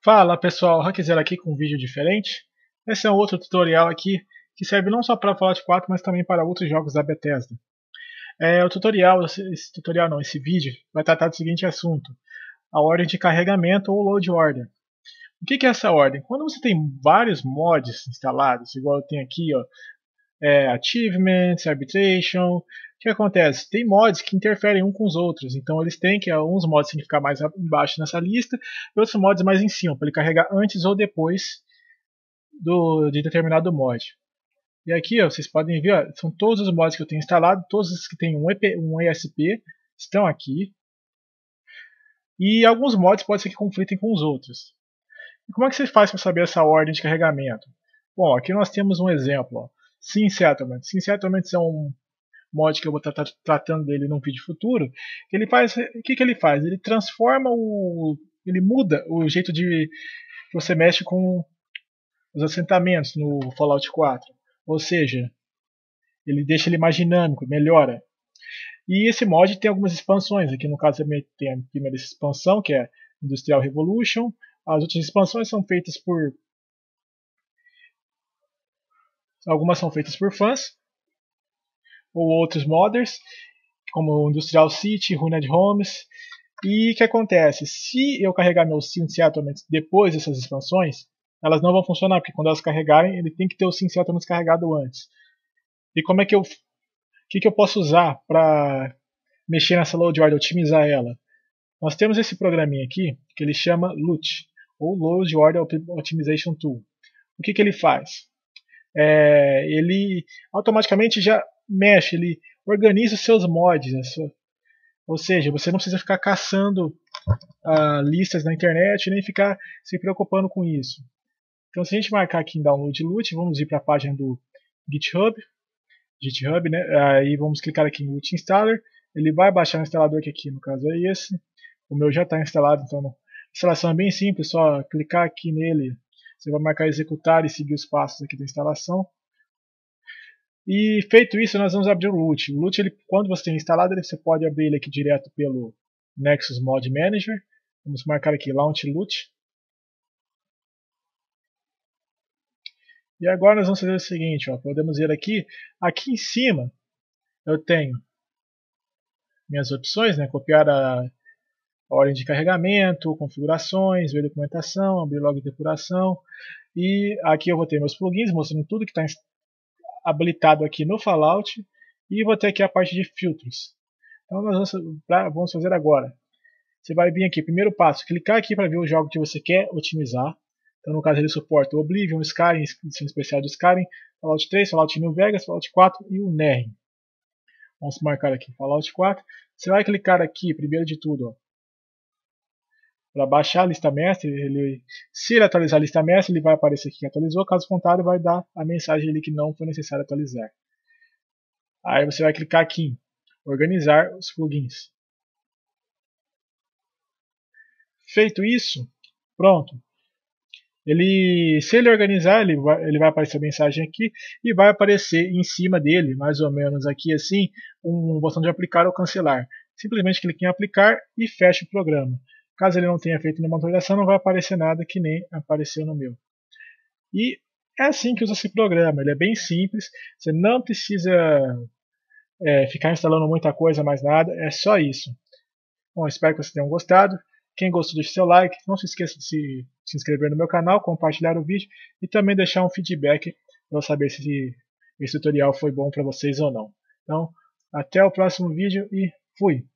Fala pessoal, Hackzero aqui com um vídeo diferente. Esse é um outro tutorial aqui que serve não só para Fallout 4, mas também para outros jogos da Bethesda. O tutorial, esse vídeo vai tratar do seguinte assunto: a ordem de carregamento ou load order. O que é essa ordem? Quando você tem vários mods instalados, igual eu tenho aqui, ó, achievements, arbitration. O que acontece? Tem mods que interferem uns com os outros, então eles têm que alguns mods têm que ficar mais embaixo nessa lista e outros mods mais em cima, para ele carregar antes ou depois de determinado mod. E aqui, ó, vocês podem ver, ó, são todos os mods que eu tenho instalado, todos os que têm um ESP estão aqui. E alguns mods pode ser que conflitem com os outros. E como é que você faz para saber essa ordem de carregamento? Bom, aqui nós temos um exemplo, ó. Sim Settlements. Sim Settlements é um mod que eu vou estar tratando dele num vídeo futuro. Ele faz, o que ele faz? Ele transforma ele muda o jeito de que você mexe com os assentamentos no Fallout 4. Ou seja, ele deixa ele mais dinâmico, melhora. E esse mod tem algumas expansões. Aqui no caso tem a primeira expansão, que é Industrial Revolution. As outras expansões são feitas por algumas são feitas por fãs ou outros modders, como Industrial City, Ruined Homes. E o que acontece? Se eu carregar meu Sim Settlements depois dessas expansões, elas não vão funcionar, porque quando elas carregarem, ele tem que ter o Sim Settlements carregado antes. E como é que o que eu posso usar para mexer nessa load order, otimizar ela? Nós temos esse programinha aqui, que ele chama LOOT, ou Load Order Optimization Tool. O que ele faz? Ele automaticamente já mexe, ele organiza os seus mods, ou seja, você não precisa ficar caçando listas na internet nem ficar se preocupando com isso. Então, se a gente marcar aqui em Download Loot, vamos ir para a página do GitHub, né? Aí vamos clicar aqui em Loot Installer. Ele vai baixar o instalador, que aqui no caso é esse. O meu já está instalado, então a instalação é bem simples, só clicar aqui nele. Você vai marcar executar e seguir os passos aqui da instalação. E feito isso, nós vamos abrir o Loot. O Loot, quando você tem instalado, você pode abrir ele aqui direto pelo Nexus Mod Manager. Vamos marcar aqui Launch Loot. E agora nós vamos fazer o seguinte, ó, podemos ver aqui em cima eu tenho minhas opções, né, copiar a ordem de carregamento, configurações, ver documentação, abrir log de depuração. E aqui eu vou ter meus plugins mostrando tudo que está habilitado aqui no Fallout. E vou ter aqui a parte de filtros. Então nós vamos fazer agora. Você vai vir aqui, primeiro passo, clicar aqui para ver o jogo que você quer otimizar. Então no caso ele suporta o Oblivion, Skyrim, edição especial do Skyrim, Fallout 3, Fallout New Vegas, Fallout 4 e o Nehrim. Vamos marcar aqui Fallout 4. Você vai clicar aqui, primeiro de tudo, para baixar a lista mestre. Se ele atualizar a lista mestre, ele vai aparecer aqui que atualizou, caso contrário vai dar a mensagem ali que não foi necessário atualizar. Aí você vai clicar aqui em organizar os plugins. Feito isso, pronto. Se ele organizar, ele vai aparecer a mensagem aqui e vai aparecer em cima dele, mais ou menos aqui assim, um botão de aplicar ou cancelar. Simplesmente clique em aplicar e feche o programa. Caso ele não tenha feito nenhuma atualização, não vai aparecer nada que nem apareceu no meu. E é assim que usa esse programa, ele é bem simples, você não precisa ficar instalando muita coisa, mais nada, é só isso. Bom, espero que vocês tenham gostado. Quem gostou, deixe seu like. Não se esqueça de se inscrever no meu canal, compartilhar o vídeo e também deixar um feedback para eu saber se esse tutorial foi bom para vocês ou não. Então, até o próximo vídeo e fui!